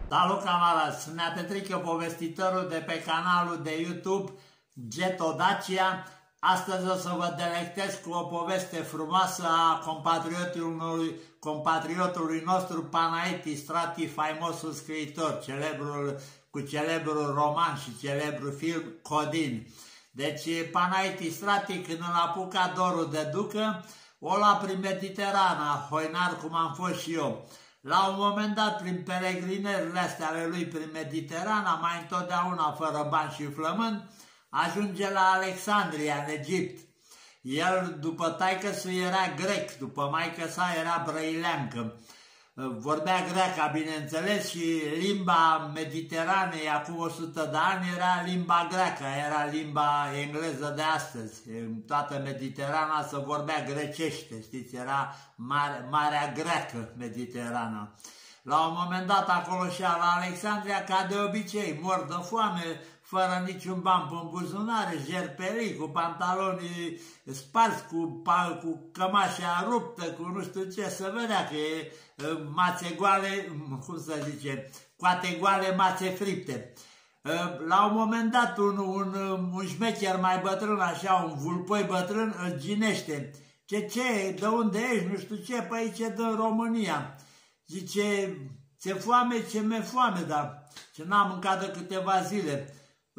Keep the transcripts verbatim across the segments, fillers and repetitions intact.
Salut, camarazi! Sunt Nea Petrică, povestitorul de pe canalul de YouTube Geto Dacia. Astăzi o să vă delectez cu o poveste frumoasă a compatriotului, compatriotului nostru Panaiti Strati, faimosul scriitor, celebrul, cu celebrul roman și celebrul film Codin. Deci Panaiti Strati, când îl apuca dorul de ducă, o lua prin Mediterana, hoinar cum am fost și eu. La un moment dat, prin peregrinările astea ale lui prin Mediterana, mai întotdeauna fără bani și flământ, ajunge la Alexandria, în Egipt. El, după taică-su, era grec, după maică-sa era brăileancă. Vorbea greaca, bineînțeles, și limba Mediteranei acum o sută de ani era limba greacă, era limba engleză de astăzi. În toată Mediterana se vorbea grecește, știți, era mare, Marea Greacă Mediterana. La un moment dat, acolo și la Alexandria, ca de obicei, mor de foame, fără niciun ban în buzunare, jerperii, cu pantalonii sparți, cu, cu cămașa ruptă, cu nu știu ce, să vedea că e mațe goale, cum să zice, coate goale, mațe fripte. La un moment dat, un, un, un șmecher mai bătrân, așa, un vulpoi bătrân, îl ginește. Ce, ce, de unde ești, nu știu ce, pe aici din România. Zice, ți-e foame, ce mi-e foame, dar ce n-am mâncat de câteva zile.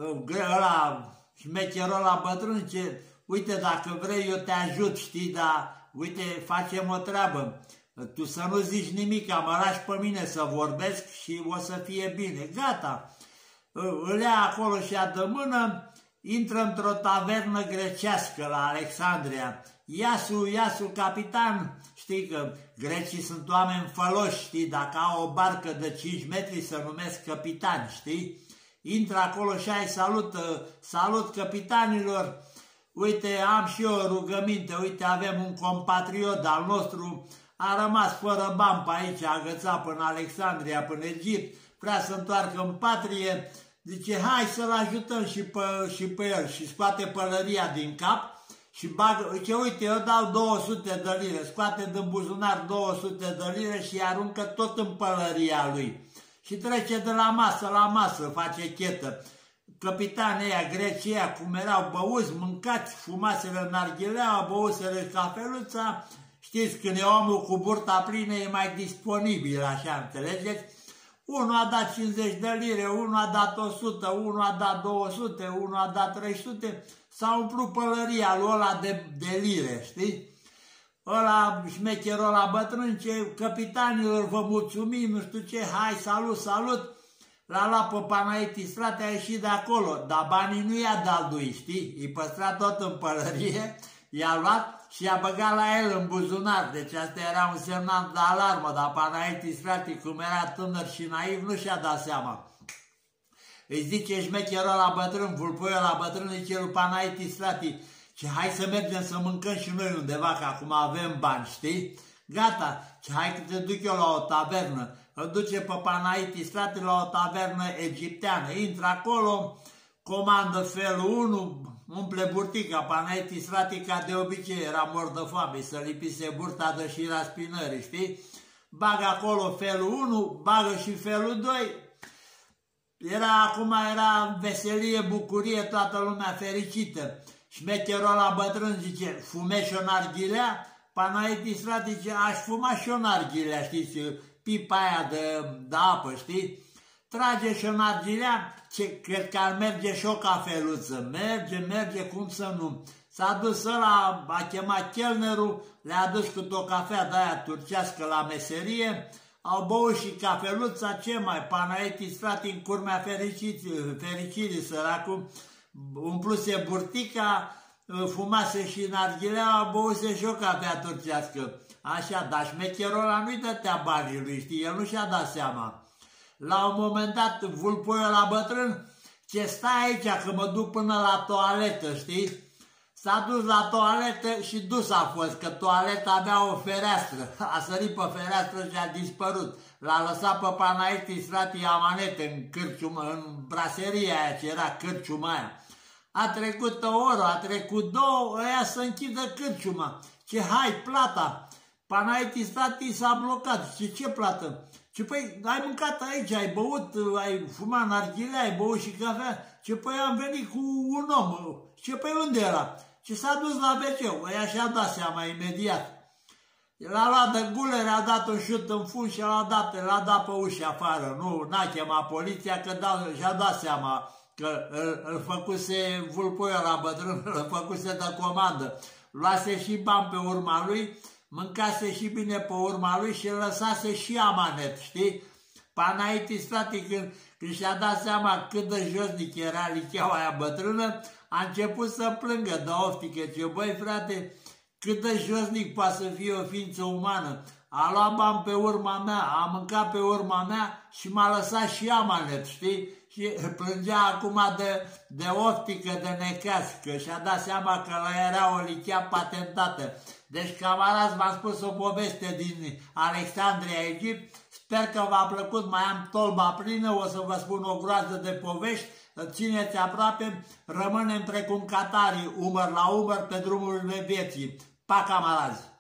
Ăla, șmecherul ăla bătrân, ce, uite, dacă vrei, eu te ajut, știi, dar, uite, facem o treabă. Tu să nu zici nimic, mă lași pe mine să vorbesc și o să fie bine. Gata. Îl ia acolo și a de mână, intră într-o tavernă grecească la Alexandria. Iasu, Iasu, capitan, știi că grecii sunt oameni făloși, știi, dacă au o barcă de cinci metri se numesc capitani, știi? Intră acolo și ai salut, salut capitanilor, uite, am și eu o rugăminte, uite, avem un compatriot al nostru, a rămas fără bani pe aici, a agățat până Alexandria, până Egipt, vrea să întoarcă în patrie, zice, hai să-l ajutăm și pe, și pe el, și scoate pălăria din cap și bagă, zice, uite, eu dau două sute de lire, scoate din buzunar două sute de lire și aruncă tot în pălăria lui. Și trece de la masă la masă, face chetă. Capitanii ăia, grecii ăia, cum erau băuți, mâncați, fumaseră narghilea, băuseră cafeluța. Știți, când e omul cu burta plină, e mai disponibil, așa, înțelegeți? Unul a dat cincizeci de lire, unul a dat o sută, unul a dat două sute, unul a dat trei sute. S-a umplut pălăria lui ăla de, de lire, știi? Ăla, șmecherul ăla bătrân, ce capitanilor vă mulțumim, nu știu ce, hai, salut, salut, l-a luat pe Panaiti Strati, a ieșit de acolo, dar banii nu i-a dat lui, știi, îi păstra tot în pălărie, i-a luat și i-a băgat la el în buzunar, deci asta era un semnal de alarmă, dar Panaiti Strati, cum era tânăr și naiv, nu și-a dat seama. Îi zice șmecherul ăla bătrân, vulpoiul ăla bătrân, zice lui Panaiti Strati, ce hai să mergem să mâncăm și noi undeva, că acum avem bani, știi? Gata, ce hai că te duc eu la o tavernă. Îl duce pe Panaiti Strati la o tavernă egipteană. Intră acolo, comandă felul unu, umple burtica. Panaiti Strati, ca de obicei, era mor de foame, să lipise burta de șira spinării, știi? Bagă acolo felul unu, bagă și felul doi. Era, acum era veselie, bucurie, toată lumea fericită. Șmecherul ăla bătrân zice, fumești o narghilea? Panaiti Strati zice, aș fuma și o narghilea, știți, pipa aia de, de apă, știi? Trage și o narghilea, ce, cred că ar merge și o cafeluță, merge, merge, cum să nu. S-a dus ăla, a chemat chelnerul, le-a adus câte o cafea de aia turcească la meserie, au băut și cafeluța, ce mai, Panaiti Strati în curmea fericirii, săracul, umpluse burtica, fumase și narghilea, băuse și o cafea turcească. Așa, dar șmecherul ăla nu-i dătea banii lui, știi, el nu și-a dat seama. La un moment dat, vulpoiul ăla bătrân, ce stai aici, că mă duc până la toaletă, știi? S-a dus la toaletă și dus a fost, că toaleta avea o fereastră. A sărit pe fereastră și a dispărut. L-a lăsat pe Panaiti Strati amanete în cârciumă, în braseria aia, ce era cârciuma aia. A trecut o oră, a trecut două, ăia să închidă cârciuma. Ce hai, plata! Panaiti Strati s-a blocat. Ce, ce plată? Ce păi, ai mâncat aici, ai băut, ai fumat narghile, ai băut și cafea. Ce păi, am venit cu un om. Ce păi, unde era? Ce s-a dus la ve ce. Ăia și-a dat seama imediat. L-a luat de guler, a dat un șut în fund și l-a dat, l-a dat pe ușa afară. Nu, n-a chemat poliția, că și-a dat seama că îl, îl făcuse vulpuiul la bătrân, îl făcuse de comandă. Luase și bani pe urma lui, mâncase și bine pe urma lui și lăsase și amanet, știi? Panaitis, frate, când, când și-a dat seama cât de josnic era licheaua aia bătrână, a început să plângă de oftică. Ce băi, frate, cât de josnic poate să fie o ființă umană. A luat bani pe urma mea, a mâncat pe urma mea și m-a lăsat și amanet, știi? Și plângea acum de, de oftică, de necaz, că și-a dat seama că la era o lichea patentată. Deci, camarazi, v-am spus o poveste din Alexandria, Egipt. Sper că v-a plăcut, mai am tolba plină, o să vă spun o groază de povești. Țineți aproape, rămânem precum catarii, umăr la umăr pe drumurile vieții. Pa, camarazi!